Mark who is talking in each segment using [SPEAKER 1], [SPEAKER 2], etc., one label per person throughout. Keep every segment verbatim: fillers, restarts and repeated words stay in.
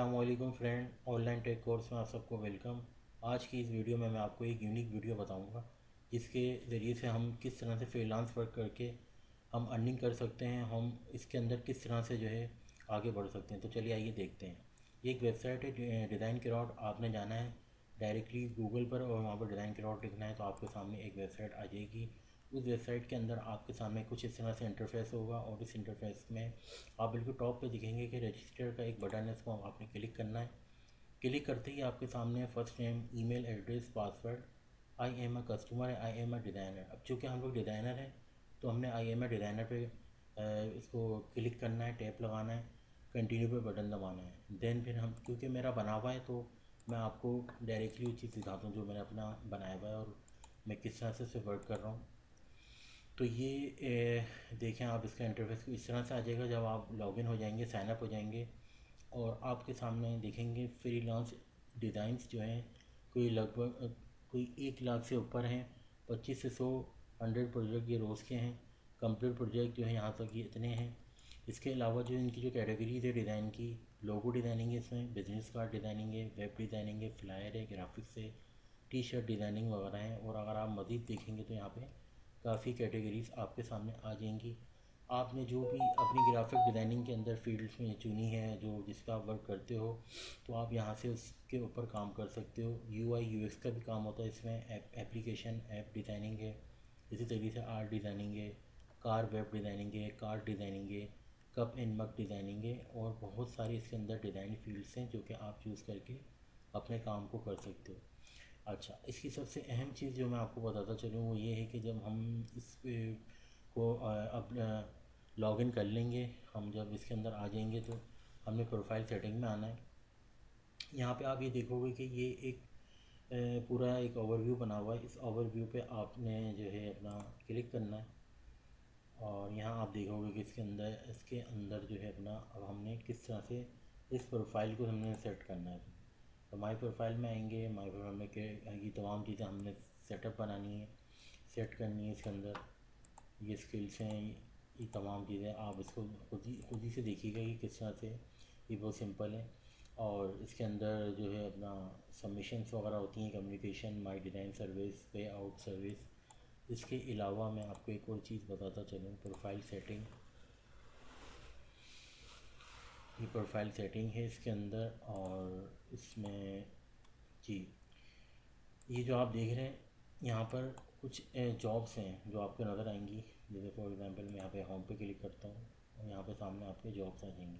[SPEAKER 1] अस्सलामुअलैकुम friend, online take course में आप सबको वेलकम। आज की इस वीडियो में मैं आपको एक यूनिक वीडियो बताऊंगा जिसके ज़रिए से हम किस तरह से फ्रीलांस वर्क करके हम अर्निंग कर सकते हैं, हम इसके अंदर किस तरह से जो है आगे बढ़ सकते हैं। तो चलिए आइए देखते हैं। ये एक वेबसाइट है डिज़ाइन क्राउड। आपने जाना है डायरेक्टली गूगल पर और वहाँ पर डिज़ाइन क्राउड लिखना है तो आपके सामने एक वेबसाइट आ जाएगी। उस वेबसाइट के अंदर आपके सामने कुछ इस तरह से इंटरफेस होगा और इस इंटरफेस में आप बिल्कुल टॉप पे दिखेंगे कि रजिस्टर का एक बटन है, इसको आपने क्लिक करना है। क्लिक करते ही आपके सामने first name, email address, password, I am a customer है, आई एम अ डिज़ाइनर। अब चूँकि हम लोग डिज़ाइनर हैं तो हमने आई एम अ डिज़ाइनर पे इसको क्लिक करना है, टैप लगाना है, कंटिन्यू पे बटन दबाना है। देन फिर हम, क्योंकि मेरा बना हुआ है तो मैं आपको डायरेक्टली वो चीज़ सिखाता हूँ जो मैंने अपना बनाया हुआ है और मैं किस तरह से उसे वर्क कर रहा हूँ। तो ये ए, देखें आप, इसका इंटरफेस इस तरह से आ जाएगा। जब आप लॉगिन हो जाएंगे, साइन अप हो जाएंगे और आपके सामने देखेंगे फ्रीलांस डिज़ाइंस जो हैं, कोई लगभग कोई एक लाख से ऊपर हैं, पच्चीस से सौ हंड्रेड प्रोजेक्ट ये रोज़ के हैं। कंप्लीट प्रोजेक्ट जो है यहाँ तक ये इतने हैं। इसके अलावा जो इनकी जो कैटेगरीज है डिज़ाइन की, लोगो डिज़ाइनिंग है, इसमें बिजनेस कार्ड डिज़ाइनिंग है, वेब डिज़ाइनिंग है, फ्लायर है, ग्राफिक्स है, टी शर्ट डिज़ाइनिंग वगैरह है। और अगर आप मज़ीद देखेंगे तो यहाँ पे काफ़ी कैटेगरीज आपके सामने आ जाएंगी। आपने जो भी अपनी ग्राफिक डिज़ाइनिंग के अंदर फील्ड्स में चुनी है, जो जिसका आप वर्क करते हो, तो आप यहाँ से उसके ऊपर काम कर सकते हो। यू आई यू एक्स का भी काम होता है इसमें, एप्लीकेशन ऐप डिज़ाइनिंग है, इसी तरीके से आर्ट डिज़ाइनिंग है, कार वेब डिज़ाइनिंग है, कार डिज़ाइनिंग है, कप एंड मग डिज़ाइनिंग है और बहुत सारी इसके अंदर डिज़ाइन फील्ड्स हैं जो कि आप चूज़ करके अपने काम को कर सकते हो। अच्छा, इसकी सबसे अहम चीज़ जो मैं आपको बताता चलूँ वो ये है कि जब हम इस पे को अ, अब लॉगिन कर लेंगे, हम जब इसके अंदर आ जाएंगे तो हमने प्रोफाइल सेटिंग में आना है। यहाँ पे आप ये देखोगे कि ये एक अ, पूरा एक ओवरव्यू बना हुआ है। इस ओवरव्यू पे आपने जो है अपना क्लिक करना है और यहाँ आप देखोगे कि इसके अंदर इसके अंदर जो है अपना, अब हमने किस तरह से इस प्रोफाइल को हमने सेट करना है। तो माई प्रोफाइल में आएंगे, माई प्रोफाइल में के ये तमाम चीज़ें हमने सेटअप बनानी है, सेट करनी है। इसके अंदर ये स्किल्स हैं, ये तमाम चीज़ें आप इसको खुद ही खुद ही से देखिएगा कि किस तरह से, ये बहुत सिंपल है। और इसके अंदर जो है अपना सबमिशंस वगैरह होती हैं, communication, my design service, pay out service. इसके अलावा मैं आपको एक और चीज़ बताता चलूँ, प्रोफाइल सेटिंग। ये प्रोफाइल सेटिंग है इसके अंदर और इसमें जी, ये जो आप देख रहे हैं यहाँ पर कुछ जॉब्स हैं जो आपको नज़र आएंगी। जैसे फॉर एग्जांपल मैं यहाँ पे होम पे क्लिक करता हूँ और यहाँ पे सामने आपके जॉब्स आ जाएंगे।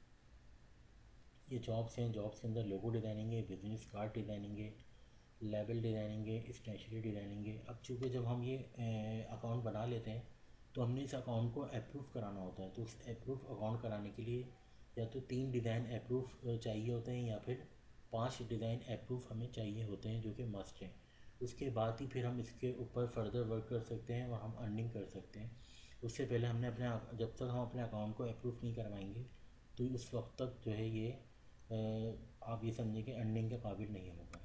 [SPEAKER 1] ये जॉब्स हैं, जॉब्स के अंदर लोगो डिज़ाइनिंग है, बिजनेस कार्ड डिज़ाइनिंग है, लेबल डिज़ाइनिंग है, स्टेशनरी डिज़ाइनिंग है। अब चूँकि जब हम ये अकाउंट बना लेते हैं तो हमने इस अकाउंट को अप्रूव कराना होता है। तो उस अप्रूव अकाउंट कराने के लिए या तो तीन डिज़ाइन अप्रूव चाहिए होते हैं या फिर पांच डिज़ाइन अप्रूव हमें चाहिए होते हैं, जो कि मस्ट हैं। उसके बाद ही फिर हम इसके ऊपर फर्दर वर्क कर सकते हैं और हम अर्निंग कर सकते हैं। उससे पहले हमने अपने, जब तक हम अपने अकाउंट को अप्रूव नहीं करवाएंगे तो उस वक्त तक जो है ये आप ये समझें कि अर्निंग के काबिल नहीं होगा।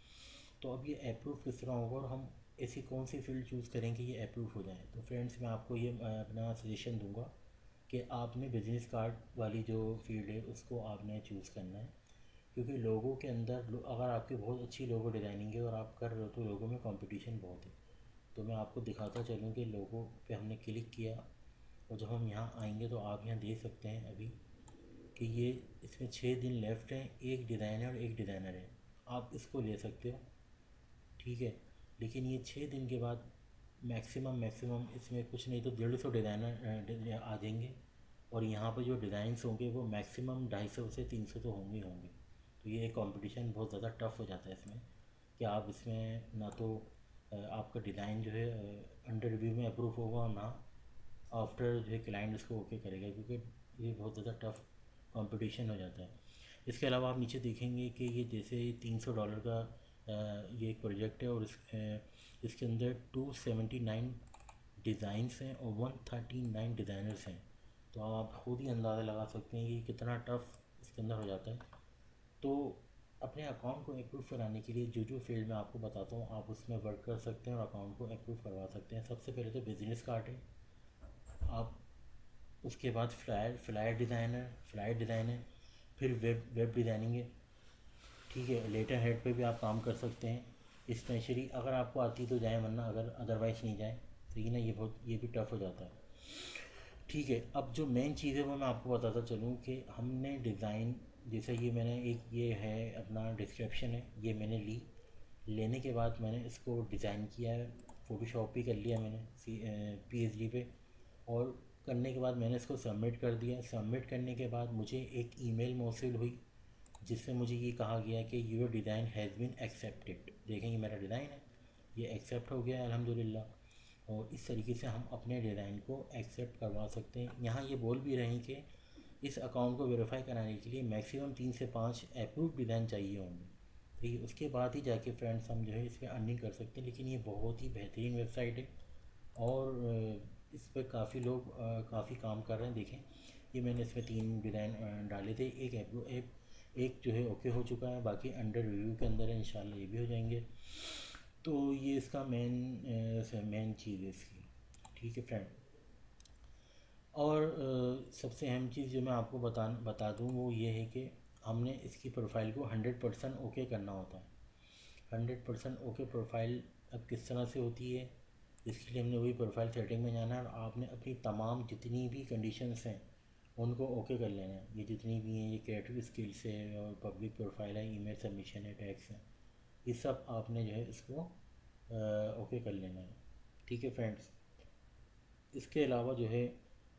[SPEAKER 1] तो अब ये अप्रूव किस तरह होगा और हम ऐसी कौन सी फील्ड चूज़ करें कि ये अप्रूव हो जाए। तो फ्रेंड्स, मैं आपको ये अपना सजेशन दूंगा कि आपने बिजनेस कार्ड वाली जो फील्ड है उसको आपने चूज़ करना है, क्योंकि लोगों के अंदर अगर आपकी बहुत अच्छी लोगो डिज़ाइनिंग है और आप कर रहे हो तो लोगों में कंपटीशन बहुत है। तो मैं आपको दिखाता चलूँ कि लोगों पे हमने क्लिक किया और जब हम यहाँ आएंगे तो आप यहाँ देख सकते हैं अभी कि ये इसमें छः दिन लेफ़्ट हैं, एक डिज़ाइनर और एक डिज़ाइनर है। आप इसको ले सकते हो, ठीक है। लेकिन ये छः दिन के बाद मैक्सिमम मैक्सिमम इसमें कुछ नहीं तो डेढ़ सौ डिज़ाइनर आ जाएंगे और यहाँ पर जो डिज़ाइंस होंगे वो मैक्सिमम ढाई सौ से तीन सौ तो होंगे होंगे। तो ये कंपटीशन बहुत ज़्यादा टफ हो जाता है इसमें कि आप इसमें ना तो आपका डिज़ाइन जो है अंडर रिव्यू में अप्रूव होगा और ना आफ्टर जो है क्लाइंट उसको ओके करेगा, क्योंकि ये बहुत ज़्यादा टफ कंपटीशन हो जाता है। इसके अलावा आप नीचे देखेंगे कि ये जैसे तीन सौ डॉलर का ये एक प्रोजेक्ट है और इस, इसके अंदर टू सेवेंटी नाइन डिज़ाइंस हैं और वन थर्टी नाइन डिज़ाइनर्स हैं। तो आप खुद ही अंदाज़ा लगा सकते हैं कि कितना टफ इसके अंदर हो जाता है। तो अपने अकाउंट को अप्रूव कराने के लिए जो जो फील्ड मैं आपको बताता हूँ आप उसमें वर्क कर सकते हैं और अकाउंट को अप्रूव करवा सकते हैं। सबसे पहले तो बिजनेस कार्ड है, आप उसके बाद flyer flyer designer flyer designer फिर वेब वेब डिज़ाइनिंग है, ठीक है। लेटर हेड पे भी आप काम कर सकते हैं। स्पेशली अगर आपको आती तो जाए, वरना अगर अदरवाइज़ नहीं जाए तो ये ना, ये बहुत ये भी टफ हो जाता है, ठीक है। अब जो मेन चीज़ है वो मैं आपको बताता चलूँ कि हमने डिज़ाइन, जैसे ये मैंने एक, ये है अपना डिस्क्रिप्शन है, ये मैंने ली, लेने के बाद मैंने इसको डिज़ाइन किया है, फ़ोटोशॉप भी कर लिया मैंने सी पी एच डी पे, और करने के बाद मैंने इसको सबमिट कर दिया। सबमिट करने के बाद मुझे एक ईमेल मौसूल हुई जिससे मुझे ये कहा गया कि your design has been accepted. देखेंगे मेरा डिज़ाइन है, ये एक्सेप्ट हो गया है अल्हम्दुलिल्लाह। और इस तरीके से हम अपने डिज़ाइन को एक्सेप्ट करवा सकते हैं। यहाँ ये बोल भी रहे हैं कि इस अकाउंट को वेरीफाई कराने के लिए मैक्सिमम तीन से पाँच अप्रूव डिज़ाइन चाहिए होंगे, ठीक है। उसके बाद ही जाके फ्रेंड्स हम जो है इस पर अर्निंग कर सकते हैं। लेकिन ये बहुत ही बेहतरीन वेबसाइट है और इस पर काफ़ी लोग काफ़ी काम कर रहे हैं। देखें, ये मैंने इसमें तीन डिज़ाइन डाले थे, एक अप्रूव एक एक जो है ओके हो चुका है, बाकी अंडर रिव्यू के अंदर है, इंशाल्लाह ये भी हो जाएंगे। तो ये इसका मेन मेन चीज़ है इसकी, ठीक है फ्रेंड। और आ, सबसे अहम चीज़ जो मैं आपको बता बता दूँ वो ये है कि हमने इसकी प्रोफाइल को हंड्रेड परसेंट ओके करना होता है। हंड्रेड परसेंट ओके प्रोफाइल अब किस तरह से होती है, इसके लिए हमने वही प्रोफाइल सेटिंग में जाना है और आपने अपनी तमाम जितनी भी कंडीशंस हैं उनको ओके कर लेना है। ये जितनी भी हैं, ये क्रिएटिव स्किल्स है और पब्लिक प्रोफाइल है, ईमेल सबमिशन है, टैक्स है, ये सब आपने जो है इसको ओके कर लेना है, ठीक है फ्रेंड्स। इसके अलावा जो है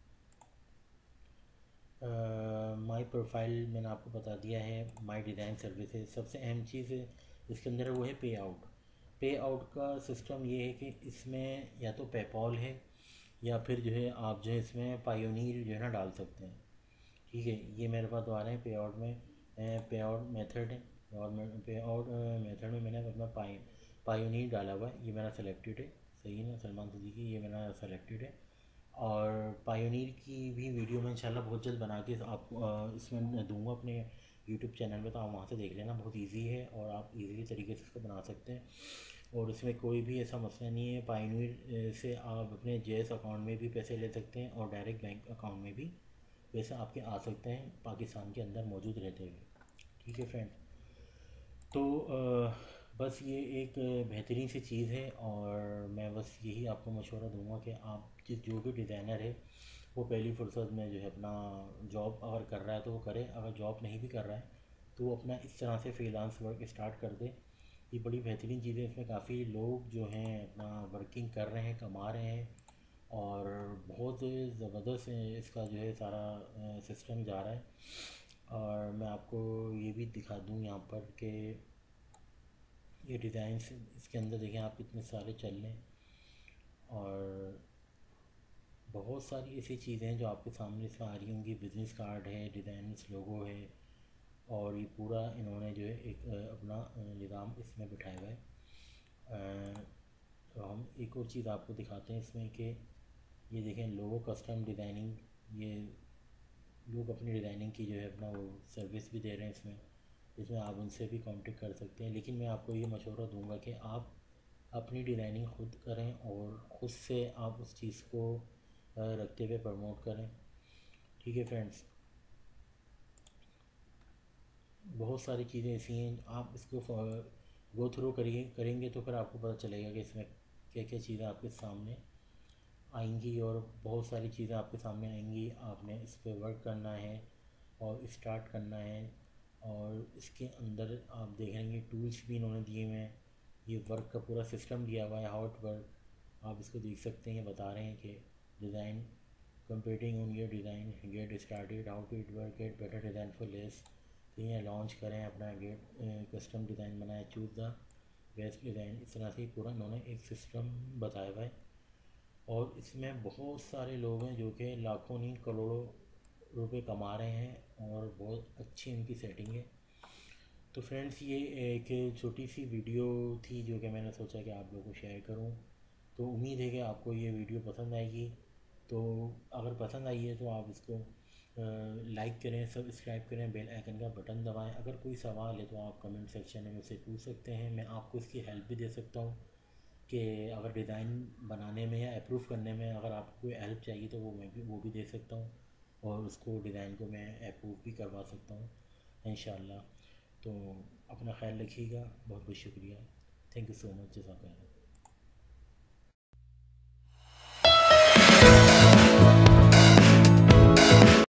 [SPEAKER 1] माय प्रोफाइल मैंने आपको बता दिया है, माय डिज़ाइन सर्विसेज। सबसे अहम चीज़ है इसके अंदर वो है पे आउट। पे आउट का सिस्टम ये है कि इसमें या तो पेपॉल है या फिर जो है आप जो है इसमें पायोनीर जो है ना डाल सकते हैं, ठीक है। ये मेरे पास तो आ रहे हैं पे आउट में, पे आउट मेथड है, और पे आउट मेथड में मैंने अपना पाई पायोनीर डाला हुआ है, ये मेरा सेलेक्टेड है, सही है ना सलमान सिद्दीकी, ये मेरा सेलेक्टेड है। और पायोनीर की भी वीडियो मैं इंशाल्लाह बहुत जल्द बना के आपको इसमें दूंगा अपने यूट्यूब चैनल पे, तो आप वहाँ से देख लेना, बहुत इजी है और आप इजीली तरीके से इसको बना सकते हैं और इसमें कोई भी ऐसा मसला नहीं है। पायोनीर से आप अपने जेएस अकाउंट में भी पैसे ले सकते हैं और डायरेक्ट बैंक अकाउंट में भी पैसे आपके आ सकते हैं पाकिस्तान के अंदर मौजूद रहते हुए, ठीक है फ्रेंड। तो आ, बस ये एक बेहतरीन सी चीज़ है और मैं बस यही आपको मशवरा दूंगा कि आप जिस जो भी डिज़ाइनर है वो पहली फुर्सत में जो है अपना जॉब अगर कर रहा है तो वो करे, अगर जॉब नहीं भी कर रहा है तो वो अपना इस तरह से फ्रीलांस वर्क स्टार्ट कर दे। ये बड़ी बेहतरीन चीज़ है, इसमें काफ़ी लोग जो हैं अपना वर्किंग कर रहे हैं, कमा रहे हैं और बहुत ज़बरदस्त इसका जो है सारा सिस्टम जा रहा है। और मैं आपको ये भी दिखा दूँ यहाँ पर कि ये डिज़ाइंस इसके अंदर देखें आप कितने सारे चल रहे हैं और बहुत सारी ऐसी चीज़ें हैं जो आपके सामने इसमें आ रही होंगी। बिज़नेस कार्ड है, डिज़ाइंस लोगो है और ये पूरा इन्होंने जो है एक अपना निज़ाम इसमें बिठाया हुआ है। तो हम एक और चीज़ आपको दिखाते हैं इसमें कि ये देखें लोगो कस्टम डिज़ाइनिंग, ये लोग अपनी डिज़ाइनिंग की जो है अपना वो सर्विस भी दे रहे हैं इसमें, इसमें आप उनसे भी कांटेक्ट कर सकते हैं। लेकिन मैं आपको ये मशवरा दूंगा कि आप अपनी डिज़ाइनिंग खुद करें और ख़ुद से आप उस चीज़ को रखते हुए प्रमोट करें, ठीक है फ्रेंड्स। बहुत सारी चीज़ें ऐसी हैं आप इसको गो थ्रू करिए करेंगे तो फिर आपको पता चलेगा कि इसमें क्या क्या चीज़ें आपके सामने आएंगी और बहुत सारी चीज़ें आपके सामने आएंगी। आपने इस पर वर्क करना है और स्टार्ट करना है और इसके अंदर आप देखेंगे टूल्स भी इन्होंने दिए हुए हैं, ये वर्क का पूरा सिस्टम दिया हुआ है, हाउ इट वर्क आप इसको देख सकते हैं। बता रहे हैं कि design computing on your design, get started, how to it work, get better design for less. तो ये लॉन्च करें अपना, गेट कस्टम डिज़ाइन बनाए, चूज़ द बेस्ट डिज़ाइन, इस तरह से पूरा इन्होंने एक सिस्टम बताया हुआ है। और इसमें बहुत सारे लोग हैं जो कि लाखों नहीं करोड़ों रुपए कमा रहे हैं और बहुत अच्छी इनकी सेटिंग है। तो फ्रेंड्स ये एक छोटी सी वीडियो थी जो कि मैंने सोचा कि आप लोगों को शेयर करूं। तो उम्मीद है कि आपको ये वीडियो पसंद आएगी। तो अगर पसंद आई है तो आप इसको लाइक करें, सब्सक्राइब करें, बेल आइकन का बटन दबाएं। अगर कोई सवाल है तो आप कमेंट सेक्शन में मुझसे पूछ सकते हैं, मैं आपको इसकी हेल्प भी दे सकता हूँ कि अगर डिज़ाइन बनाने में या अप्रूव करने में अगर आपको कोई हेल्प चाहिए तो वो मैं भी वो भी दे सकता हूँ और उसको डिज़ाइन को मैं अप्रूव भी करवा सकता हूँ। इंशाल्लाह। तो अपना ख्याल रखिएगा। बहुत बहुत शुक्रिया। Thank you so much. जज़ाकल्लाह।